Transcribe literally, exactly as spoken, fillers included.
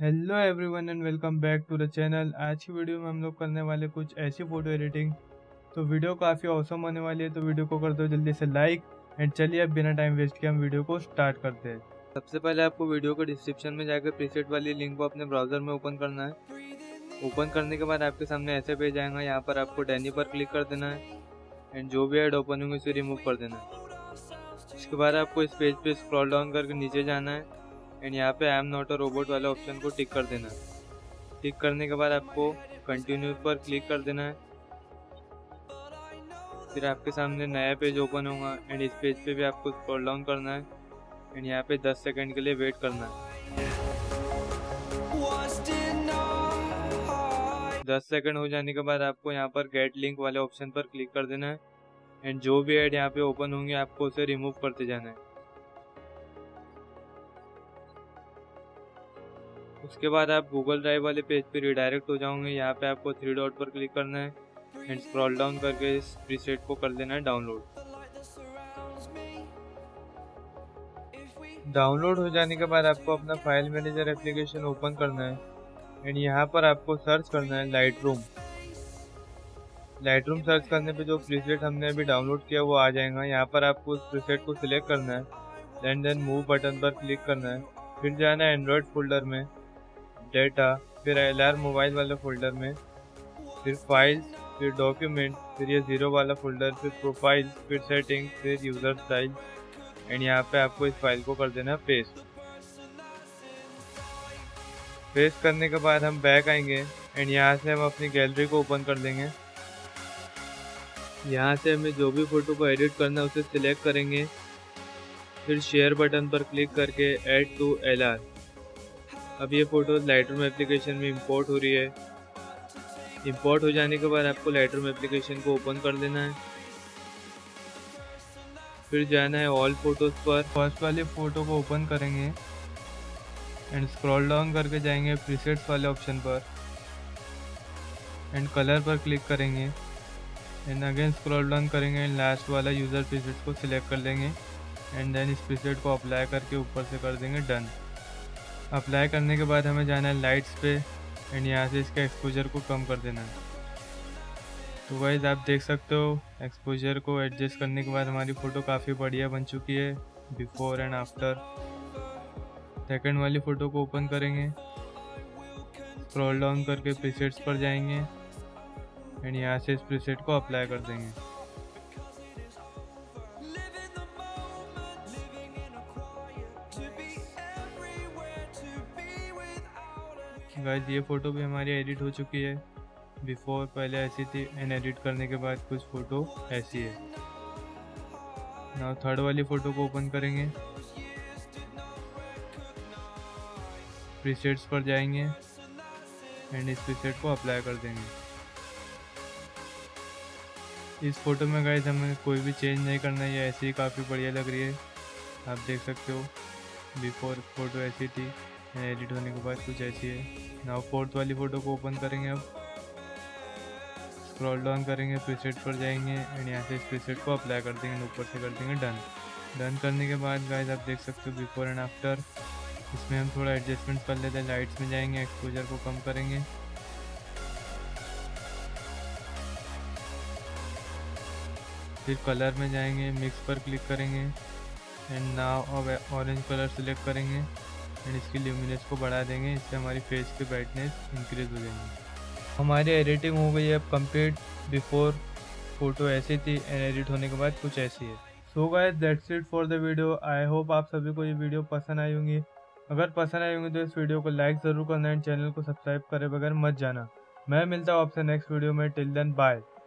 Hello everyone and welcome back to the channel. आज की video में हम लोग करने वाले कुछ ऐसी फ़ोटो एडिटिंग, तो वीडियो काफ़ी औसम होने वाली है। तो वीडियो को कर दो जल्दी से लाइक एंड चलिए अब बिना टाइम वेस्ट किए हम वीडियो को स्टार्ट करते हैं। सबसे पहले आपको वीडियो के डिस्क्रिप्शन में जाकर प्रीसेट वाली लिंक को अपने ब्राउज़र में ओपन करना है। ओपन करने के बाद आपके सामने ऐसे पेज आएगा। यहाँ पर आपको डैनी पर क्लिक कर देना है एंड जो भी ऐड ओपन होंगे उसे रिमूव कर देना है। इसके बाद आपको इस पेज पे स्क्रॉल डाउन करके नीचे जाना है एंड यहाँ पे I am not a robot वाले ऑप्शन को टिक कर देना है। टिक करने के बाद आपको कंटिन्यू पर क्लिक कर देना है। फिर आपके सामने नया पेज ओपन होगा एंड इस पेज पे भी आपको स्क्रॉल डाउन करना है एंड यहाँ पे दस सेकंड के लिए वेट करना है। दस सेकंड हो जाने के बाद आपको यहाँ पर गेट लिंक वाले ऑप्शन पर क्लिक कर देना है एंड जो भी ऐड यहाँ पे ओपन होंगे आपको उसे रिमूव करते जाना है। उसके बाद आप गूगल ड्राइव वाले पेज पे रिडायरेक्ट हो जाओगे। यहाँ पे आपको थ्री डॉट पर क्लिक करना है एंड स्क्रॉल डाउन करके इस प्रीसेट को कर देना है डाउनलोड। डाउनलोड हो जाने के बाद आपको अपना फाइल मैनेजर एप्लीकेशन ओपन करना है एंड यहाँ पर आपको सर्च करना है लाइटरूम। लाइटरूम सर्च करने पे जो प्रीसेट हमने अभी डाउनलोड किया वो आ जाएगा। यहाँ पर आपको उस प्रीसेट को सिलेक्ट करना है, देन देन मूव बटन पर क्लिक करना है। फिर जाना है एंड्रॉयड फोल्डर में, डेटा, फिर एल आर मोबाइल वाले फोल्डर में, फिर फाइल्स, फिर डॉक्यूमेंट, फिर ये ज़ीरो वाला फोल्डर, फिर प्रोफाइल, फिर सेटिंग, फिर यूज़र स्टाइल एंड यहाँ पे आपको इस फाइल को कर देना है पेस्ट। पेस्ट करने के बाद हम बैक आएंगे एंड यहाँ से हम अपनी गैलरी को ओपन कर लेंगे। यहाँ से हमें जो भी फ़ोटो को एडिट करना है उसे सिलेक्ट करेंगे। फिर शेयर बटन पर क्लिक करके ऐड टू एल आर। अब ये फ़ोटो लाइटरूम एप्लीकेशन में इंपोर्ट हो रही है। इंपोर्ट हो जाने के बाद आपको लाइटरूम एप्लीकेशन को ओपन कर लेना है। फिर जाना है ऑल फोटोज़ पर। फर्स्ट वाली फ़ोटो को ओपन करेंगे एंड स्क्रॉल डाउन करके जाएंगे प्रीसेट्स वाले ऑप्शन पर एंड कलर पर क्लिक करेंगे एंड अगेन स्क्रॉल डाउन करेंगे एंड लास्ट वाला यूज़र प्रीसेट को सिलेक्ट कर लेंगे एंड देन इस प्रीसेट को अप्लाई करके ऊपर से कर देंगे डन। अप्लाई करने के बाद हमें जाना है लाइट्स पे एंड यहाँ से इसका एक्सपोजर को कम कर देना है। तो गाइस आप देख सकते हो एक्सपोजर को एडजस्ट करने के बाद हमारी फ़ोटो काफ़ी बढ़िया बन चुकी है बिफोर एंड आफ्टर। सेकंड वाली फ़ोटो को ओपन करेंगे, स्क्रॉल डाउन करके प्रीसेट्स पर जाएंगे एंड यहाँ से इस प्रीसेट को अप्लाई कर देंगे। गाइस ये फ़ोटो भी हमारी एडिट हो चुकी है। बिफोर पहले ऐसी थी एंड एडिट करने के बाद कुछ फ़ोटो ऐसी है। नाउ थर्ड वाली फ़ोटो को ओपन करेंगे, प्रीसेट्स पर जाएंगे एंड इस प्रीसेट को अप्लाई कर देंगे। इस फ़ोटो में गाइस हमें कोई भी चेंज नहीं करना है, ये ऐसी ही काफ़ी बढ़िया लग रही है। आप देख सकते हो बिफोर फ़ोटो ऐसी थी एंड एडिट होने के बाद कुछ ऐसी है। नाउ फोर्थ वाली फ़ोटो को ओपन करेंगे। अब स्क्रॉल डाउन करेंगे, प्रीसेट पर जाएंगे एंड यहाँ से इस प्रीसेट को अप्लाई कर देंगे, ऊपर से कर देंगे डन। डन करने के बाद गाइस आप देख सकते हो बिफोर एंड आफ्टर। इसमें हम थोड़ा एडजस्टमेंट कर लेते हैं। लाइट्स में जाएंगे, एक्सपोजर को कम करेंगे, फिर कलर में जाएंगे, मिक्स पर क्लिक करेंगे एंड नाउ अब ऑरेंज कलर सेलेक्ट करेंगे एंड इसकी ल्यूमिनेंस को बढ़ा देंगे। इससे हमारी फेस की ब्राइटनेस इंक्रीज हो जाएगी। हमारी एडिटिंग हो गई है अब कंप्लीट। बिफोर फ़ोटो ऐसी थी एंड एडिट होने के बाद कुछ ऐसी है। So guys that's it for the video. I hope आप सभी को ये वीडियो पसंद आई होंगी। अगर पसंद आई होंगी तो इस वीडियो को लाइक ज़रूर करना एंड चैनल को सब्सक्राइब करे बगैर मत जाना। मैं मिलता हूँ आपसे नेक्स्ट वीडियो में। Till then bye.